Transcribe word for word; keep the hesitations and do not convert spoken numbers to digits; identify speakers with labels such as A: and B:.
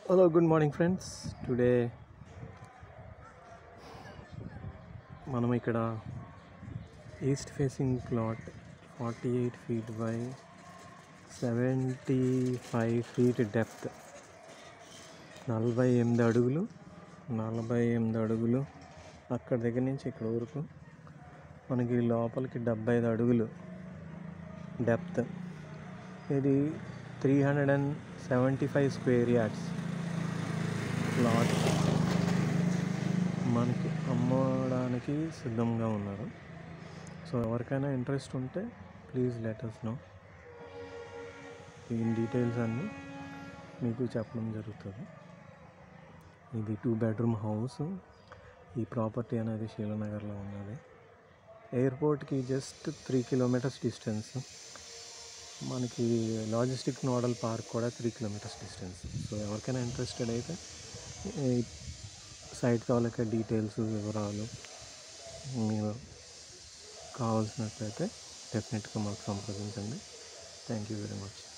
A: Hello good morning friends. Today మనం ఇక్కడ east facing plot forty eight feet by seventy five feet depth, నలభై ఎనిమిది అడుగులు నలభై ఎనిమిది అడుగులు అక్కడ దగ్గర నుంచి ఇక్కడ వరకు మనకి లోపలికి డెబ్బై ఐదు అడుగులు డెప్త్. ఇది three hundred and seventy five square yards plot మనకి అమ్మడానికి సిద్ధంగా ఉన్నారు. సో ఎవరికైనా ఇంట్రెస్ట్ ఉంటే ప్లీజ్ లెట్ us నో. ఈ డీటెయిల్స్ అన్నీ మీకు చెప్పడం జరుగుతుంది. ఇది టూ బెడ్రూమ్ హౌస్. ఈ ప్రాపర్టీ అనేది శీలనగర్లో ఉన్నది. ఎయిర్పోర్ట్కి జస్ట్ త్రీ కిలోమీటర్స్ డిస్టెన్స్. మనకి లాజిస్టిక్ నోడల్ పార్క్ కూడా త్రీ కిలోమీటర్స్ డిస్టెన్స్. సో ఎవరికైనా ఇంట్రెస్టెడ్ అయితే సైట్ కావాలక డీటెయిల్స్ వివరాలు మీరు కావాల్సినట్లయితే డెఫినెట్గా మాకు సంప్రదించండి. Thank you very much.